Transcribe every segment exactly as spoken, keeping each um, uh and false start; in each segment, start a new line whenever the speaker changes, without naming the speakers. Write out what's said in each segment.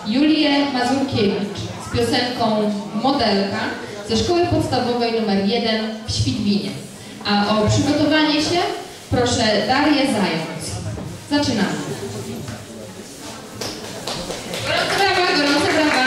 Julię Mazurkiewicz z piosenką Modelka ze Szkoły Podstawowej numer jeden w Świdwinie. A o przygotowanie się proszę Darię Zając. Zaczynamy. Gorące brawa, gorące brawa.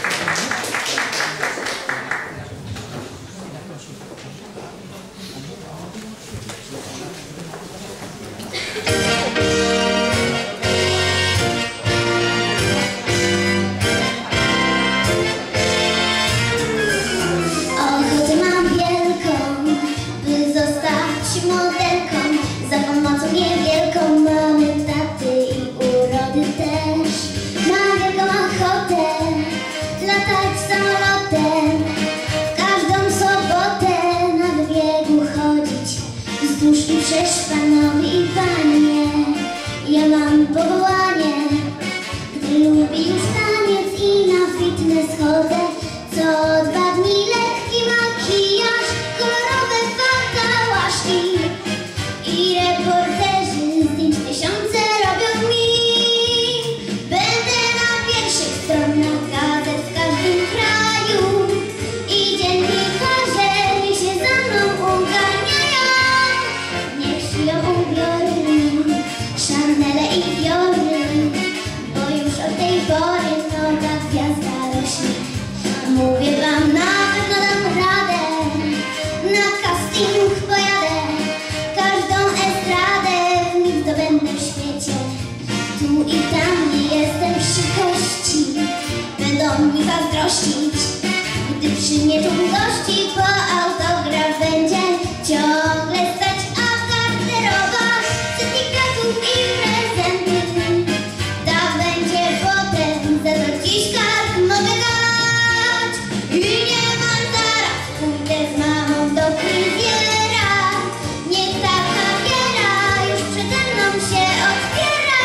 Za pomocą niewielką mamy taty i urody też. Mam wielką ochotę latać samolotem, w każdą sobotę na wybiegu chodzić wzdłuż i przez Panowie i Panie. Ja mam powołanie, gdy lubię już taniec i na fitness chodzę. Co dwa dni lekki makijaż, kolorowe fatałaszki i reporterzy zdjęć tysiące robią mi. Będę na pierwszych stronach gazet w każdym kraju i dziennikarze niech się za mną uganiają. Niech szyją ubiory, Chanele i Diory, bo już od tej pory nowa gwiazda rośnie. Mówię wam, na pewno dam radę, na casting pojadę, każdą estradę w nich zdobędę w świecie. Tu i tam nie jestem przy kości, będą mi zazdrościć, gdy przynieczą gości po autograf będzie ciągle stać, a w garderobach setki kwiatów i prezenty. Tak będzie potem, za to dziś kart mogę dać i niemal zaraz pójdę z mamą do fryzjera. Niech ta kariera już przede mną się otwiera.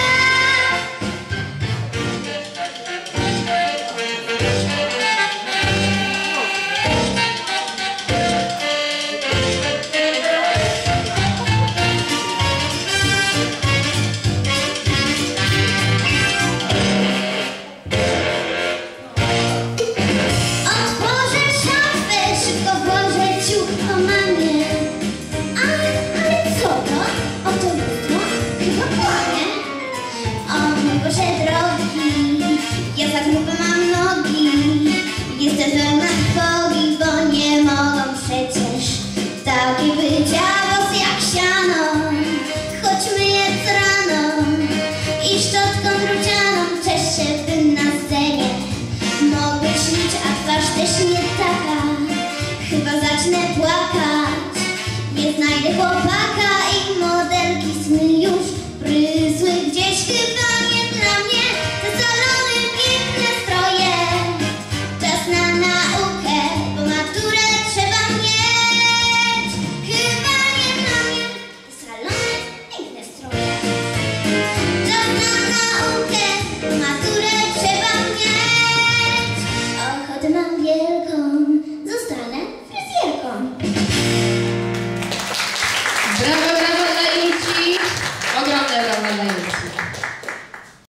Otworzę szafę, szybko włożę ciuch po mamie. Ale, ale co to? Oto lustro? Chyba kłamie. O mój Boże drogi, ja za grube mam nogi. Jestem pełna trwogi, bo nie mogą przecież takie bycia włosy jak siano. Choć myję co rano i szczotką drucianą czeszę, bym na scenie mogę śnić, a twarz też nie taka. Chyba zacznę płakać, nie znajdę chłopaka.